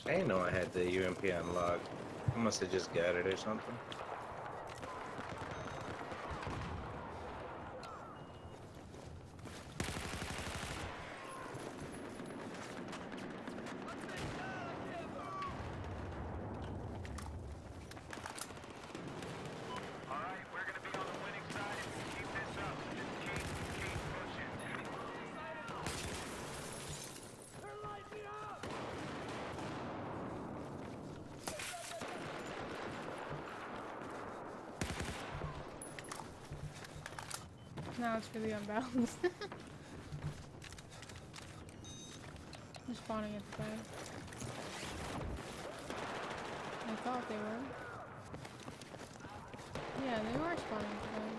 I didn't know I had the UMP unlocked. I must have just got it or something. Now it's really unbalanced. They're spawning at the back. I thought they were. Yeah, they were spawning at the back.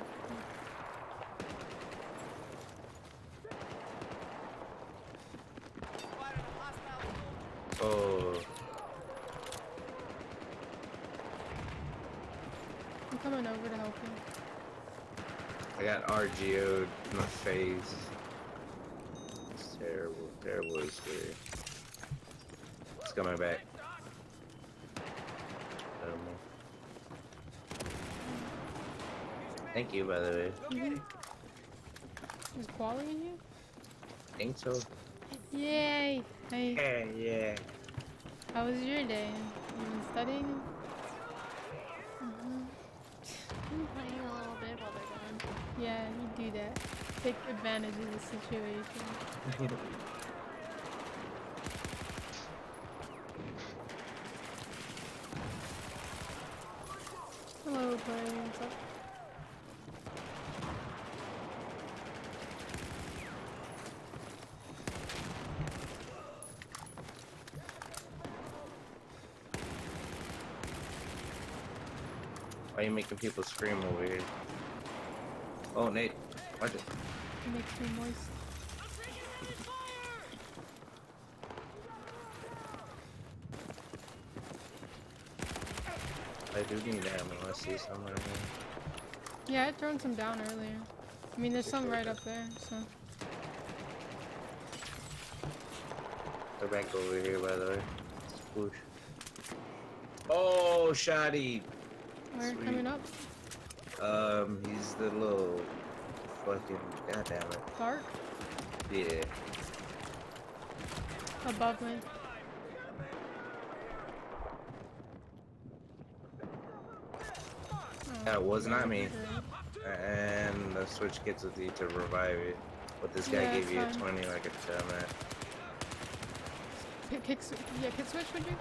Oh, I'm coming over to help you. I got RGO'd in the face. It's terrible, terribly scary. It's coming back. Thank you, by the way. Is quality in you? Think so. Yay! Hey, Yeah, yeah. how was your day? You been studying? I'm playing a little bit while they're gone. Yeah, you do that. Take advantage of the situation. Hello, player. What's up? Why are you making people scream over here? Oh, Nate. Watch it. It makes me moist. I do need ammo. I see somewhere here. Yeah, I'd thrown some down earlier. I mean, there's some right up there, so. They're back over here, by the way. Whoosh. Oh, shoddy. Where? Sweet. Coming up? He's the little fucking. God damn it. Dark? Yeah. Above me. That was not me. And the switch kits with you to revive it. But this guy Yeah, gave you a it's fine. 20 like a dumbass. Kick switch, would you?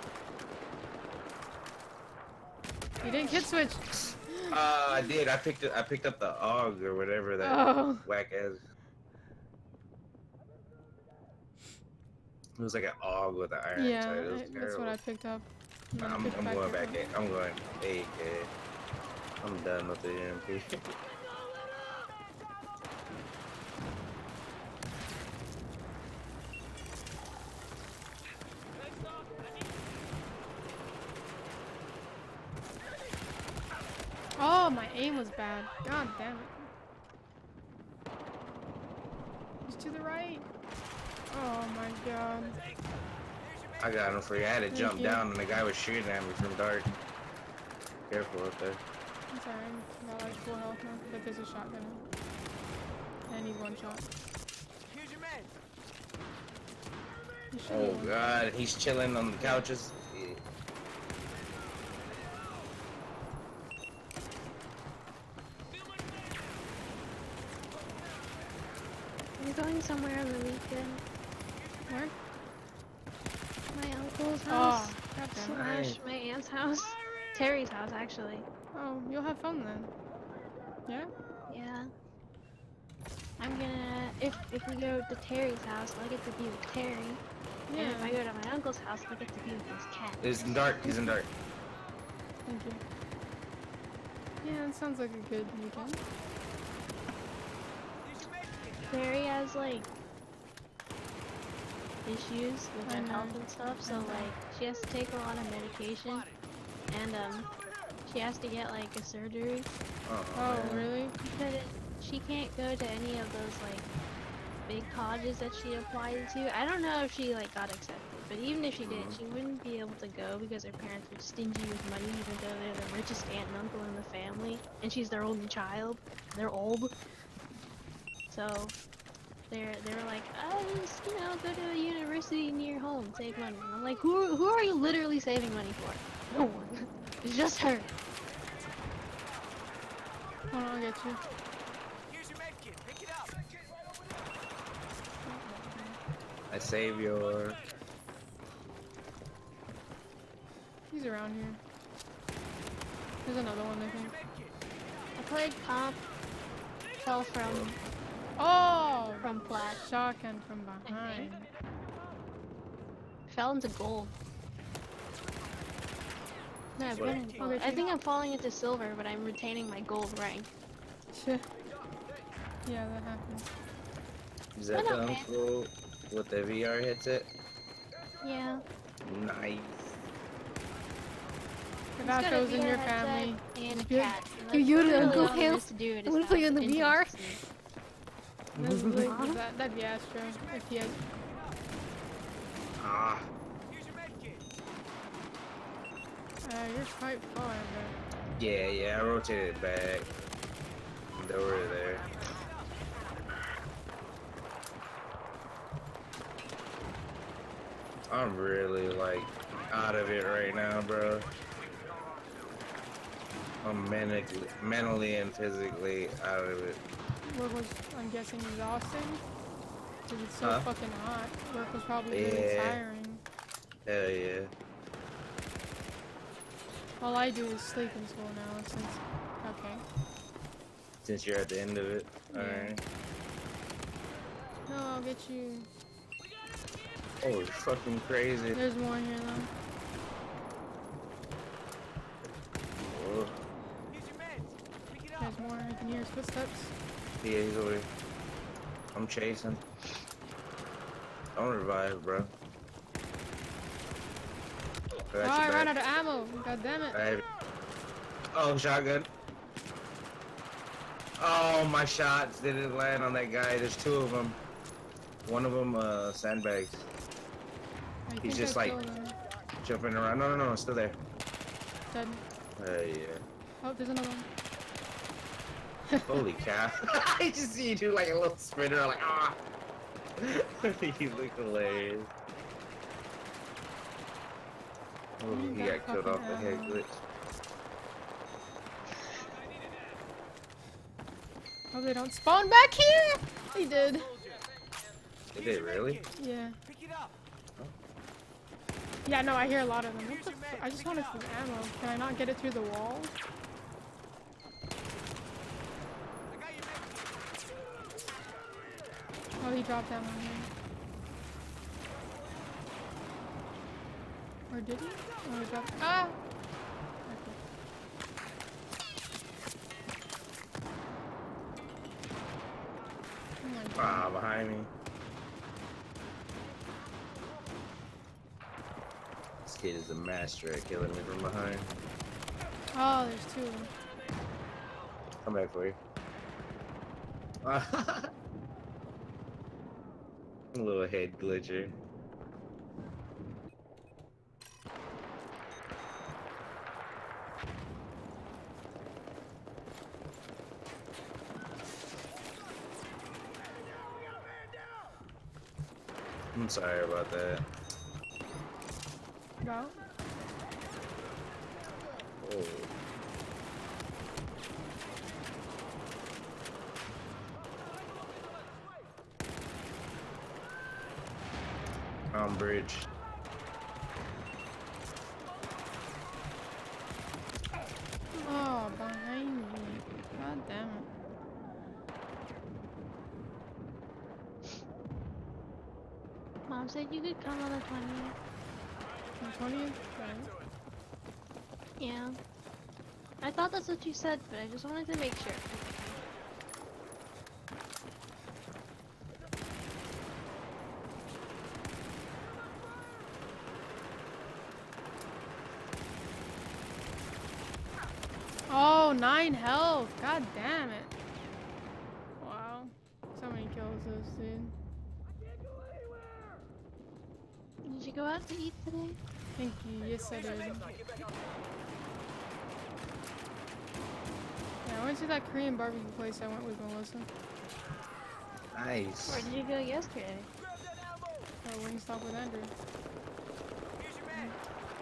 You didn't kit switch. I did. I picked up the AUG or whatever that Oh. whack ass. It was like an AUG with an iron Yeah, sight. It was that's terrible. what I picked up. And then I I'm picked going your back one. in. I'm going AK. I'm done with the MP. Oh, my aim was bad. God damn it. He's to the right. Oh my god. I got him for you. I had to Thank jump you. down and the guy was shooting at me from dark. Careful up there. I'm sorry, I got like full health now, but there's a shotgun. I need one shot. Here's your man. You should Oh have one. god, he's chilling on the couches. Yeah. I'm going somewhere on the weekend. Where? My uncle's Oh, house. god damn it. Slash Nice. my aunt's house. Terry's house, actually. Oh, you'll have fun then. Yeah? Yeah. I'm gonna, if we go to Terry's house, I'll get to be with Terry. Yeah. And if I go to my uncle's house, I'll get to be with his cat. He's in dark. He's in dark. Thank you. Yeah, it sounds like a good weekend. Terry has, like, issues with I her know. health and stuff, so, like, she has to take a lot of medication. And, she has to get, like, a surgery. Oh, man. really? She can't go to any of those, like, big colleges that she applied to. I don't know if she, like, got accepted. But even if she did, she wouldn't be able to go because her parents were stingy with money, even though they're the richest aunt and uncle in the family, and she's their only child. They're old, so they're like, just go to a university near home, save money. And I'm like, who are you literally saving money for? No one. It's just her. Hold on, I'll get you. Here's your med kit. Pick it up. I save your. He's around here. There's another one, I think. I played comp, fell from Oh! plat, Shotgun from I behind. think. Fell into gold. No, I've been in gold. I think I'm falling into silver, but I'm retaining my gold rank. Shit. Yeah, that happened. Is that the uncle with the VR headset? Yeah. Nice. If that goes in your family. And a Good. cat. You're Really Uncle all there Hale. is to do it I is wanna play have on the engines VR. to see. That'd be Astro if he had. Ah. Here's your med kit. You're quite far, but. Yeah, I rotated it back. They were there. I'm really like out of it right now, bro. I'm mentally and physically out of it. Work was, I'm guessing, exhausting. Because it's so Huh? fucking hot. Work was probably really Yeah. tiring. Hell yeah. All I do is sleep in school now since. Okay. Since you're at the end of it. Yeah. Alright. No, I'll get you. Oh, it's fucking crazy. There's more here though. Oh, Here's your meds. Pick it up. There's more. I can hear his footsteps. yeah, he's over here. I'm chasing. Don't revive, bro. Oh, I ran out of ammo. God damn it. Oh, shotgun. Oh, my shots didn't land on that guy. There's two of them. One of them, sandbags. I He's think just I like killed him. jumping around. No, still there. Dead. Yeah. Oh, there's another one. Holy cow. I just see you do like a little sprinter, like, ah! You look hilarious. Oh, You he got got killed off the fucking head ammo. glitch. Oh, they don't spawn back here! They did. Did they really? Yeah. Pick it up. Yeah, no, I hear a lot of them. What the f I just wanted some ammo. Can I not get it through the wall? I got your med kit. Oh, he dropped that one here. Or did he? Oh, he dropped. Ah! Okay. Oh my god. Ah, behind me. This kid is a master at killing me from behind. Oh, there's two of them. Come back for you. A little head glitcher. I'm sorry about that. Go. Oh. On bridge. Oh, behind me. God damn it. Mom said you could come on the 20th. The 20th? Right. Yeah. I thought that's what you said, but I just wanted to make sure. Oh, 9 health. God damn it. Wow. So many kills, this dude. Did you go out to eat today? Thank you. Yes, I did. Yeah, I went to that Korean barbecue place I went with Melissa. Nice. Where did you go yesterday? Oh, Wingstop with Andrew. Here's your med.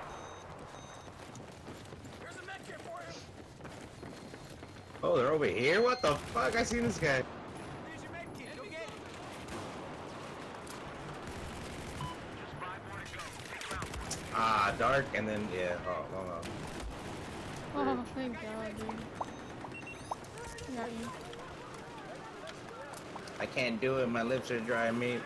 Here's a med kit for you. Oh, they're over here? What the fuck? I seen this guy. Here's your med kit. Go get it. Ah, dark, and then, yeah. Oh, Oh, thank God, dude. Got you. I can't do it. My lips are dry, mate.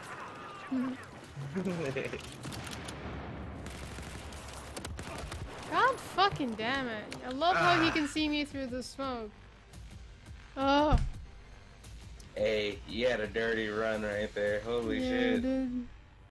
God fucking damn it. I love how he can see me through the smoke. Oh. Hey, you had a dirty run right there. Holy Yeah, shit. dude.